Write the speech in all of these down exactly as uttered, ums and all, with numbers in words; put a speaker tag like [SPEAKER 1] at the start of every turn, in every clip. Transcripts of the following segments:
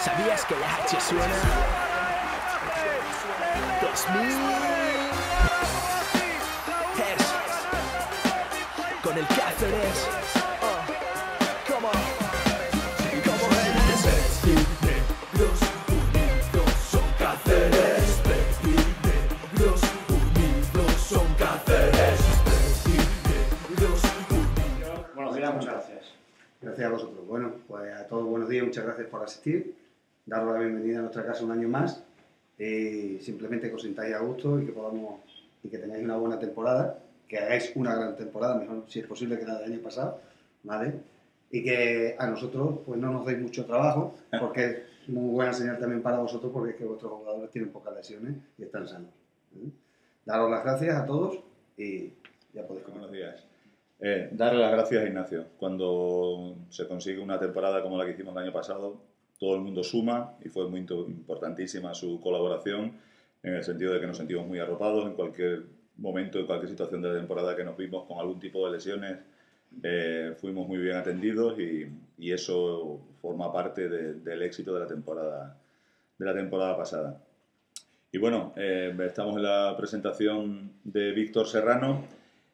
[SPEAKER 1] ¿Sabías que la H suena? dos mil Hertz con el Cáceres. Oh, come on. Como Hertz.
[SPEAKER 2] Negros unidos son Cáceres. Negros unidos son Cáceres. Negros unidos.
[SPEAKER 3] Buenos días, muchas gracias.
[SPEAKER 4] Gracias a vosotros. Bueno, pues a todos buenos días, muchas gracias por asistir, daros la bienvenida a nuestra casa un año más y simplemente que os sintáis a gusto y que podamos y que tengáis una buena temporada, que hagáis una gran temporada, mejor si es posible que la del año pasado, ¿vale? Y que a nosotros pues no nos deis mucho trabajo, porque es muy buena señal también para vosotros, porque es que vuestros jugadores tienen pocas lesiones y están sanos. ¿eh? Daros las gracias a todos y ya podéis comenzar.
[SPEAKER 5] Buenos días. Eh, darle las gracias a Ignacio. Cuando se consigue una temporada como la que hicimos el año pasado, todo el mundo suma y fue muy importantísima su colaboración en el sentido de que nos sentimos muy arropados en cualquier momento, en cualquier situación de la temporada que nos vimos con algún tipo de lesiones. Eh, fuimos muy bien atendidos y, y eso forma parte de, del éxito de la temporada, de la temporada pasada. Y bueno, eh, estamos en la presentación de Víctor Serrano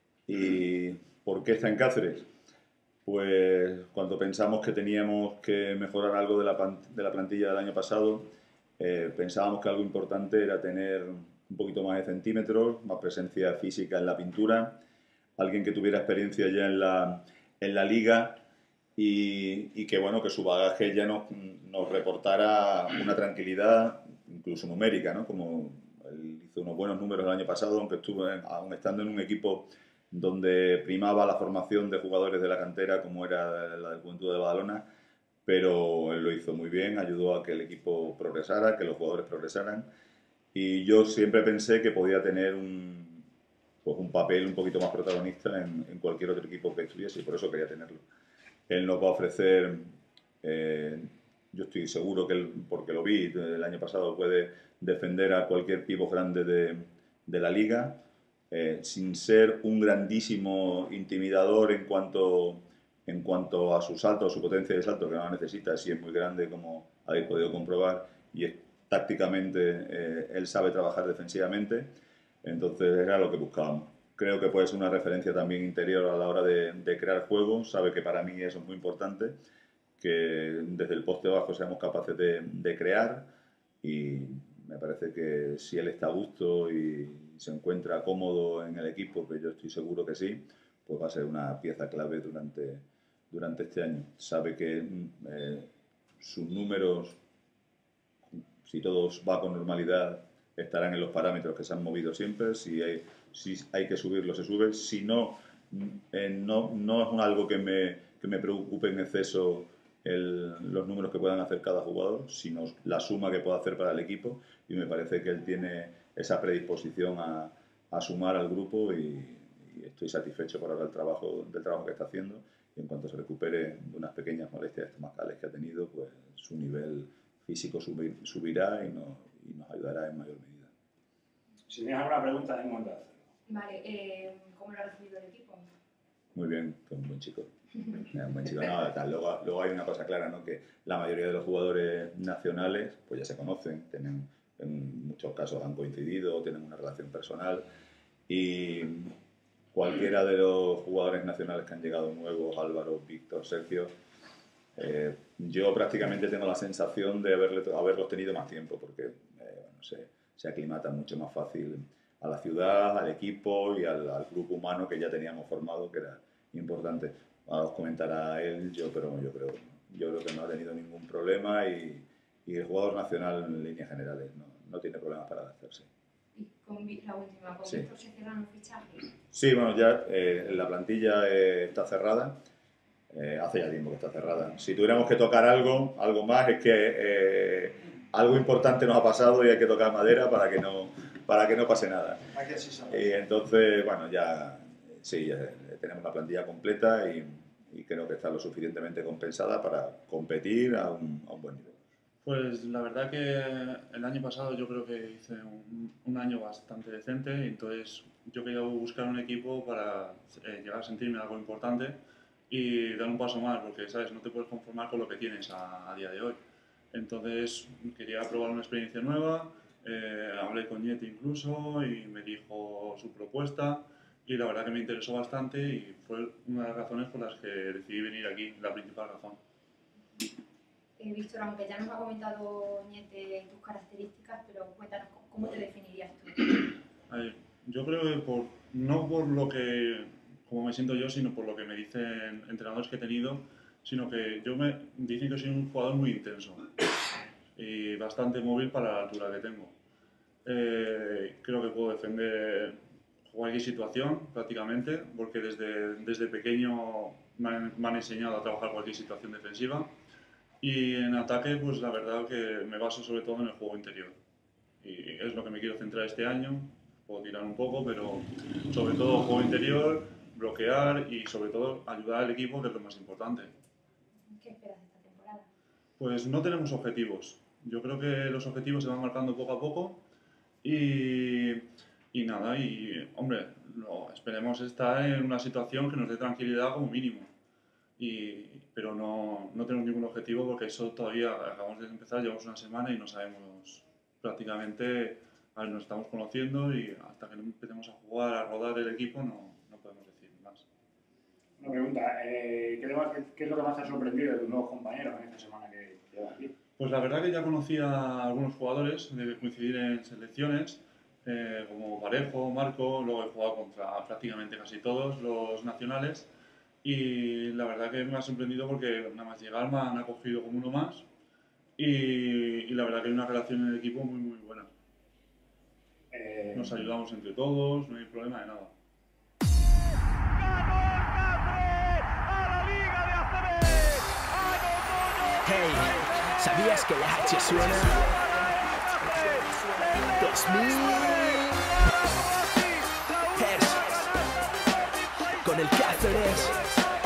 [SPEAKER 5] y ¿por qué está en Cáceres? Pues cuando pensamos que teníamos que mejorar algo de la, de la plantilla del año pasado, eh, pensábamos que algo importante era tener un poquito más de centímetros, más presencia física en la pintura, alguien que tuviera experiencia ya en la, en la liga y, y que, bueno, que su bagaje ya nos, nos reportara una tranquilidad, incluso numérica, ¿no? Como él hizo unos buenos números el año pasado, aunque estuvo en, aún estando en un equipo donde primaba la formación de jugadores de la cantera como era la del Juventud de Badalona, pero él lo hizo muy bien, ayudó a que el equipo progresara, que los jugadores progresaran y yo siempre pensé que podía tener un, pues un papel un poquito más protagonista en, en cualquier otro equipo que estuviese y por eso quería tenerlo. Él nos va a ofrecer, eh, yo estoy seguro que él, porque lo vi el año pasado, puede defender a cualquier pívot grande de, de la liga. Eh, sin ser un grandísimo intimidador en cuanto, en cuanto a su salto, a su potencia de salto, que no la necesita, si es muy grande, como habéis podido comprobar, y es, tácticamente eh, él sabe trabajar defensivamente, entonces era lo que buscábamos. Creo que puede ser una referencia también interior a la hora de, de crear juego, sabe que para mí eso es muy importante, que desde el poste bajo seamos capaces de, de crear y me parece que si él está a gusto y se encuentra cómodo en el equipo, que yo estoy seguro que sí, pues va a ser una pieza clave durante, durante este año. Sabe que eh, sus números, si todo va con normalidad, estarán en los parámetros que se han movido siempre. Si hay, si hay que subirlo, se sube. Si no, eh, no, no es algo que me, que me preocupe en exceso el, los números que puedan hacer cada jugador, sino la suma que pueda hacer para el equipo. Y me parece que él tiene esa predisposición a, a sumar al grupo y, y estoy satisfecho por ahora del trabajo, del trabajo que está haciendo y en cuanto se recupere de unas pequeñas molestias estomacales que ha tenido, pues su nivel físico subir, subirá y, no, y nos ayudará en mayor medida.
[SPEAKER 3] Si tienes alguna pregunta, es momento de hacerlo.
[SPEAKER 6] Vale, eh, ¿cómo lo ha recibido el equipo?
[SPEAKER 5] Muy bien, que es un buen chico. Es un buen chico. No, tal. Luego, luego hay una cosa clara, ¿no? Que la mayoría de los jugadores nacionales pues ya se conocen, tienen en muchos casos han coincidido, tienen una relación personal y cualquiera de los jugadores nacionales que han llegado nuevos, Álvaro, Víctor, Sergio, eh, yo prácticamente tengo la sensación de haberle, haberlos tenido más tiempo porque eh, bueno, se, se aclimatan mucho más fácil a la ciudad, al equipo y al, al grupo humano que ya teníamos formado, que era importante. Ahora os comentará él, yo, pero yo creo, yo creo que no ha tenido ningún problema y y el jugador nacional en líneas generales no, no tiene problemas para adaptarse.
[SPEAKER 6] Y con la última, ¿con
[SPEAKER 5] Sí.
[SPEAKER 6] Víctor se cierran los fichajes?
[SPEAKER 5] Sí, bueno, ya eh, la plantilla eh, está cerrada, eh, hace ya tiempo que está cerrada. Si tuviéramos que tocar algo, algo más, es que eh, algo importante nos ha pasado y hay que tocar madera para que no, para que no pase nada. Y entonces, bueno, ya sí, ya tenemos la plantilla completa y, y creo que está lo suficientemente compensada para competir a un, a un buen nivel.
[SPEAKER 7] Pues la verdad que el año pasado yo creo que hice un, un año bastante decente, y entonces yo quería buscar un equipo para eh, llegar a sentirme algo importante y dar un paso más, porque sabes, no te puedes conformar con lo que tienes a, a día de hoy. Entonces quería probar una experiencia nueva, eh, hablé con Yeti incluso y me dijo su propuesta y la verdad que me interesó bastante y fue una de las razones por las que decidí venir aquí, la principal razón.
[SPEAKER 6] Eh, Víctor, aunque ya nos ha comentado Ñete tus características, pero cuéntanos, ¿cómo te definirías tú?
[SPEAKER 7] A ver, yo creo que por, no por lo que, como me siento yo, sino por lo que me dicen entrenadores que he tenido, sino que yo me dicen que soy un jugador muy intenso y bastante móvil para la altura que tengo. Eh, creo que puedo defender cualquier situación prácticamente, porque desde, desde pequeño me han, me han enseñado a trabajar cualquier situación defensiva. Y en ataque, pues la verdad que me baso sobre todo en el juego interior. Y es lo que me quiero centrar este año. Puedo tirar un poco, pero sobre todo juego interior, bloquear y sobre todo ayudar al equipo, que es lo más importante.
[SPEAKER 6] ¿Qué esperas de esta temporada?
[SPEAKER 7] Pues no tenemos objetivos. Yo creo que los objetivos se van marcando poco a poco. Y, y nada, y hombre, no, esperemos estar en una situación que nos dé tranquilidad como mínimo. Y, pero no, no tenemos ningún objetivo porque eso todavía acabamos de empezar, llevamos una semana y no sabemos prácticamente, a ver, nos estamos conociendo y hasta que no empecemos a jugar, a rodar el equipo, no, no podemos decir más.
[SPEAKER 3] Una pregunta, eh, ¿qué, más- ¿qué es lo que más te ha sorprendido de tus nuevos compañeros en esta semana que que llevas aquí?
[SPEAKER 7] Pues la verdad que ya conocí a algunos jugadores, de coincidir en selecciones, eh, como Parejo, Marco, luego he jugado contra prácticamente casi todos los nacionales. Y la verdad que me ha sorprendido porque nada más llegar me han acogido como uno más y, y la verdad que hay una relación en el equipo muy muy buena.
[SPEAKER 3] Eh,
[SPEAKER 7] Nos ayudamos entre todos, no hay problema de nada.
[SPEAKER 1] Hey, ¿sabías que la H suena? dos mil Hertz con el Cáceres.